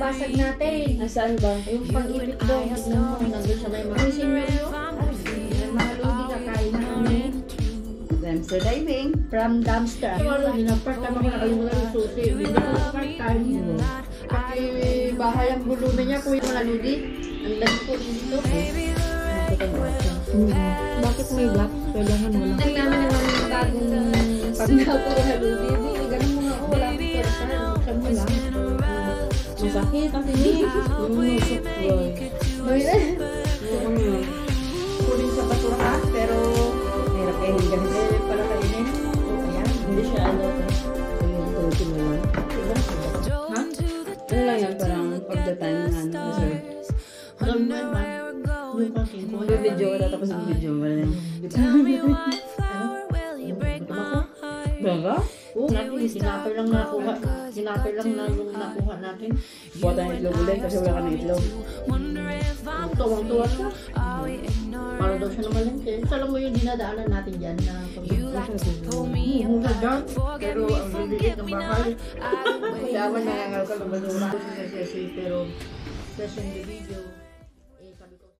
nabasag natin. Nasaan ba? Yung pang-ipit doon. Nandun sa may mga sinyo. May mga lodi kakain na kami. Dumpster diving. From dumpster. Part time ako nakalimutan yung susi. Hindi ko part time. Pati bahay ang bulunan niya. Kuya mga lodi. Ang lagi ko dito. Bakit may gap? Kailangan mo lang. Ang namin naman yung bagong pag-nato na lodi. Hindi, ganun mo nga. Wala akong pwersa. Saan mo lang. Masakit ang tinig. Lumusok. Kuling sa basura pero Hirap kainin ganito. para kainin. Ayan. Hindi siya ano. Tuloy mo lang. Ha? Ano lang yan? Parang pagdating ng ano. Reserve. Alam mo naman. Yung pangking ko. Yung video ko tapos yung video mo rin. Baga? Oo, natin. Sinapay lang nakuha. Sinapay lang na yung nakuha natin. Buhat ang itlog ulit kasi wala ka ng itlog. Tuwang-tuwa siya. Para daw siya namalengke. Alam mo yung dinadaanan natin dyan na pag-mura dyan. Pero ang liliit ng bahay. Kaya man nangangal ka ng basura. Pero, sa video.